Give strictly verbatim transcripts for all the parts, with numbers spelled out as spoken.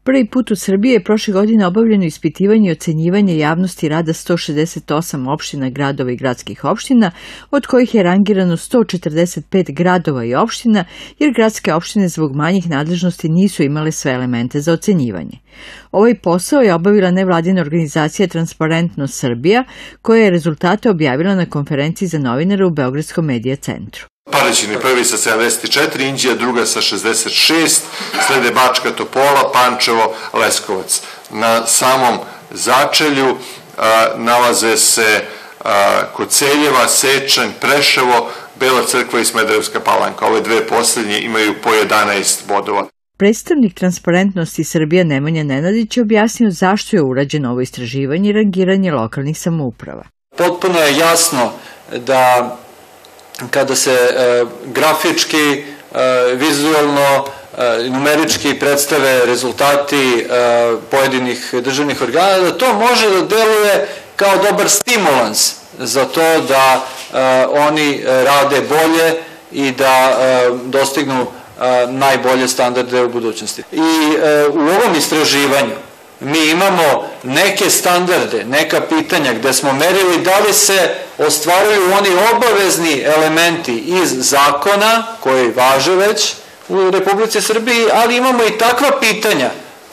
Prvi put u Srbiji je prošle godine obavljeno ispitivanje i ocenjivanje javnosti rada sto šezdeset osam opština, gradova i gradskih opština, od kojih je rangirano sto četrdeset pet gradova i opština, jer gradske opštine zbog manjih nadležnosti nisu imale sve elemente za ocenjivanje. Ovaj posao je obavila nevladina organizacija Transparentnost Srbija, koja je rezultate objavila na konferenciji za novinare u Beogradskom medija centru. Paraćin je prvi sa sedamdeset četiri, Inđija druga sa šezdeset šest, slede Bačka, Topola, Pančevo, Leskovac. Na samom začelju a, nalaze se a, Koceljeva, Sečanj, Preševo, Bela Crkva i Smederevska Palanka. Ove dve poslednje imaju po jedanaest bodova. Predstavnik Transparentnosti Srbija Nemanja Nenadić je objasnio zašto je urađeno ovo istraživanje i rangiranje lokalnih samouprava. Potpuno je jasno da kada se e, grafički, e, vizualno, e, numerički predstave rezultati e, pojedinih državnih organa, da to može da deluje kao dobar stimulans za to da e, oni rade bolje i da e, dostignu e, najbolje standarde u budućnosti. I e, u ovom istraživanju mi imamo neke standarde, neka pitanja gde smo merili da li se ostvaruju oni obavezni elementi iz zakona koji važe već u Republici Srbiji, ali imamo i takva pitanja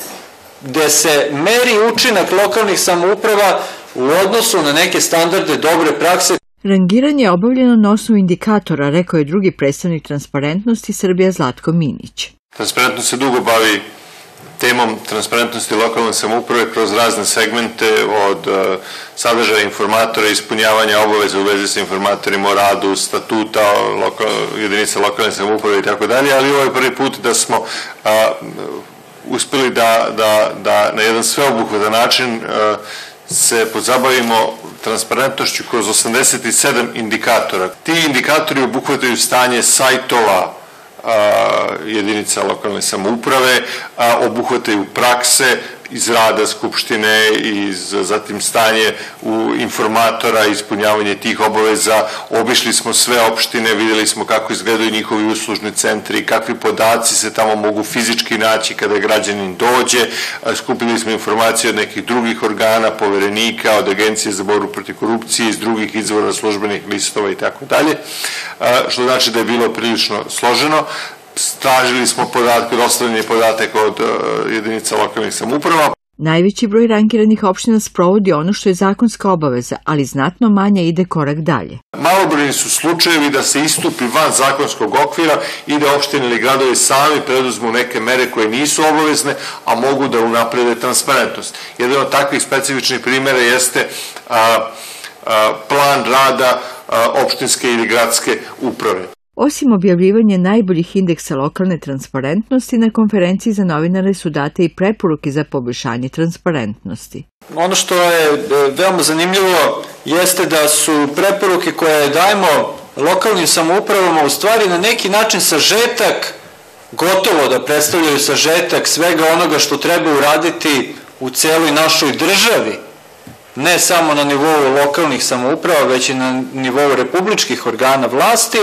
gde se meri učinak lokalnih samouprava u odnosu na neke standarde dobre prakse. Rangiranje je obavljeno na osnovu indikatora, rekao je drugi predstavnik Transparentnosti Srbija Zlatko Minić. Transparentnost se dugo bavi temom transparentnosti lokalne samouprave kroz razne segmente, od uh, sadržaja informatora, ispunjavanja obaveza u vezi sa informatorima o radu, statuta lokal, jedinice lokalne samouprave i tako dalje, ali ovo je prvi put da smo uh, uspeli da, da, da na jedan sveobuhvatan način uh, se pozabavimo transparentnošću kroz osamdeset sedam indikatora. Ti indikatori obuhvataju stanje sajtova jedinica lokalne samouprave, obuhvataju prakse iz rada Skupštine, iz, zatim stanje u informatora, ispunjavanje tih obaveza. Obišli smo sve opštine, videli smo kako izgledaju njihovi uslužni centri, kakvi podaci se tamo mogu fizički naći kada građanin dođe. Skupili smo informacije od nekih drugih organa, poverenika, od Agencije za borbu protiv korupcije, iz drugih izvora, službenih listova i tako dalje, što znači da je bilo prilično složeno. Tražili smo podatke, dostavljanje podataka od uh, jedinica lokalnih samouprava. Najveći broj rangiranih opština sprovodi ono što je zakonska obaveza, ali znatno manje ide korak dalje. Malobrojni su slučajevi da se istupi van zakonskog okvira i da opštine ili gradovi sami preduzmu neke mere koje nisu obavezne, a mogu da unaprede transparentnost. Jedan od takvih specifičnih primjera jeste a, a, plan rada a, opštinske ili gradske uprave. Osim objavljivanja najboljih indeksa lokalne transparentnosti, na konferenciji za novinare su date i preporuke za poboljšanje transparentnosti. Ono što je veoma zanimljivo jeste da su preporuke koje dajemo lokalnim samoupravama u stvari na neki način sažetak, gotovo da predstavljaju sažetak svega onoga što treba uraditi u celoj našoj državi, ne samo na nivou lokalnih samouprava, već i na nivou republičkih organa vlasti,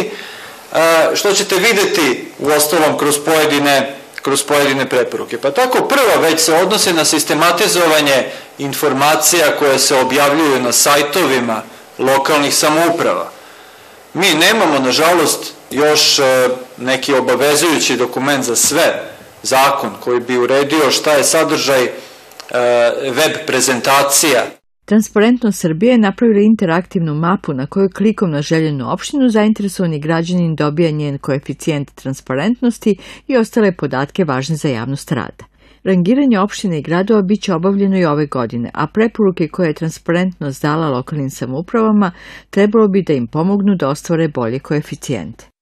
što ćete videti u ostalom kroz pojedine, kroz pojedine preporuke. Pa tako prva već se odnose na sistematizovanje informacija koje se objavljuju na sajtovima lokalnih samouprava. Mi nemamo, nažalost, još neki obavezujući dokument za sve, zakon koji bi uredio šta je sadržaj web prezentacija. Transparentnost Srbije je napravila interaktivnu mapu na kojoj klikom na željenu opštinu zainteresovani građanin dobija njen koeficijent transparentnosti i ostale podatke važne za javnost rada. Rangiranje opština i gradova bit će obavljeno i ove godine, a preporuke koje je Transparentnost dala lokalnim samoupravama trebalo bi da im pomognu da ostvare bolje koeficijente.